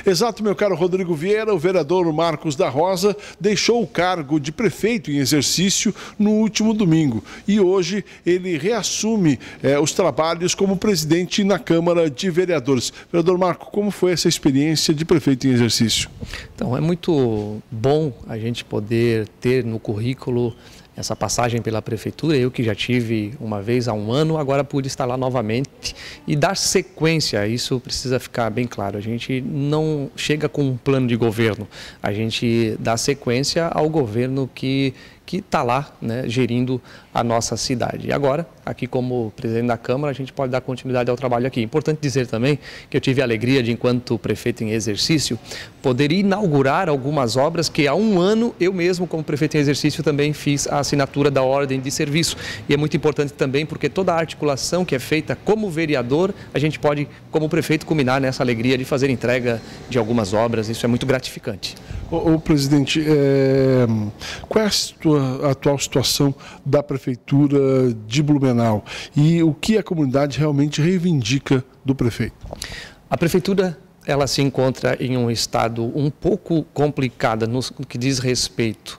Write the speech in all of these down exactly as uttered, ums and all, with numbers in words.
Exato, meu caro Rodrigo Vieira, o vereador Marcos da Rosa deixou o cargo de prefeito em exercício no último domingo e hoje ele reassume eh, os trabalhos como presidente na Câmara de Vereadores. Vereador Marco, como foi essa experiência de prefeito em exercício? Então, é muito bom a gente poder ter no currículo essa passagem pela prefeitura. Eu que já tive uma vez há um ano, agora pude estar lá novamente e dar sequência. Isso precisa ficar bem claro. A gente não chega com um plano de governo, a gente dá sequência ao governo que que está lá, né, gerindo a nossa cidade. E agora, aqui como presidente da Câmara, a gente pode dar continuidade ao trabalho aqui. Importante dizer também que eu tive a alegria de, enquanto prefeito em exercício, poder inaugurar algumas obras que há um ano eu mesmo, como prefeito em exercício, também fiz a assinatura da ordem de serviço. E é muito importante também porque toda a articulação que é feita como vereador, a gente pode, como prefeito, culminar nessa alegria de fazer entrega de algumas obras. Isso é muito gratificante. Ô, ô presidente, é... qual é a situa a atual situação da Prefeitura de Blumenau e o que a comunidade realmente reivindica do prefeito? A Prefeitura, ela se encontra em um estado um pouco complicado no que diz respeito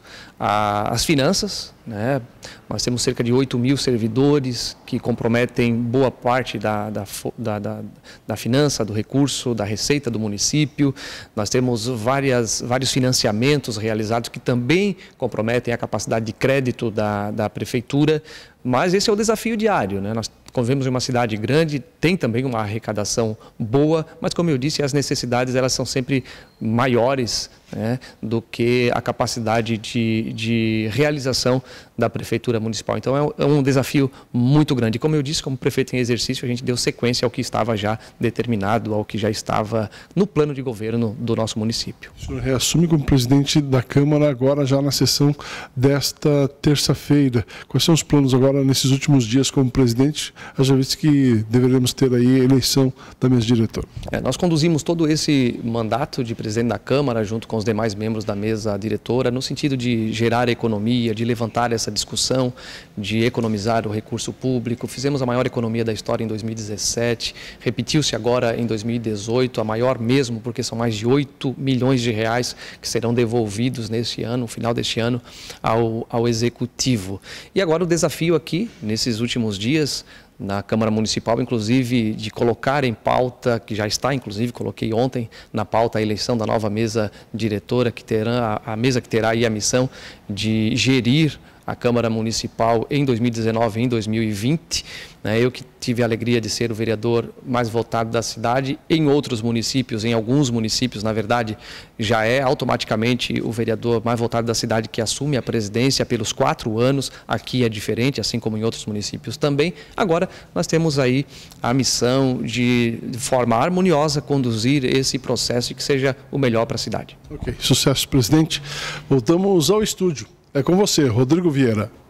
às finanças, né? Nós temos cerca de oito mil servidores que comprometem boa parte da, da, da, da, da finança, do recurso, da receita do município. Nós temos várias, vários financiamentos realizados que também comprometem a capacidade de crédito da, da Prefeitura, mas esse é o desafio diário, né? Nós convivemos em uma cidade grande, tem também uma arrecadação boa, mas como eu disse, as necessidades elas são sempre maiores, né, do que a capacidade de, de realização da Prefeitura Municipal. Então é um, é um desafio muito grande. Como eu disse, como prefeito em exercício, a gente deu sequência ao que estava já determinado, ao que já estava no plano de governo do nosso município. O senhor reassume como presidente da Câmara agora já na sessão desta terça-feira. Quais são os planos agora nesses últimos dias como presidente? Já visto que deveremos ter aí a eleição da mesa diretora. É, nós conduzimos todo esse mandato de presidente da Câmara junto com os demais membros da mesa diretora no sentido de gerar economia, de levantar essa discussão, de economizar o recurso público. Fizemos a maior economia da história em dois mil e dezessete, repetiu-se agora em dois mil e dezoito, a maior mesmo, porque são mais de oito milhões de reais que serão devolvidos neste ano, no final deste ano, ao, ao Executivo. E agora o desafio aqui, nesses últimos dias, na Câmara Municipal, inclusive de colocar em pauta, que já está, inclusive, coloquei ontem na pauta a eleição da nova mesa diretora, que terá, a mesa que terá aí a missão de gerir a Câmara Municipal em dois mil e dezenove e em dois mil e vinte. Né? Eu que tive a alegria de ser o vereador mais votado da cidade, em outros municípios, em alguns municípios, na verdade, já é automaticamente o vereador mais votado da cidade que assume a presidência pelos quatro anos. Aqui é diferente, assim como em outros municípios também. Agora, nós temos aí a missão de, de forma harmoniosa, conduzir esse processo e que seja o melhor para a cidade. Ok, sucesso, presidente. Voltamos ao estúdio. É com você, Rodrigo Vieira.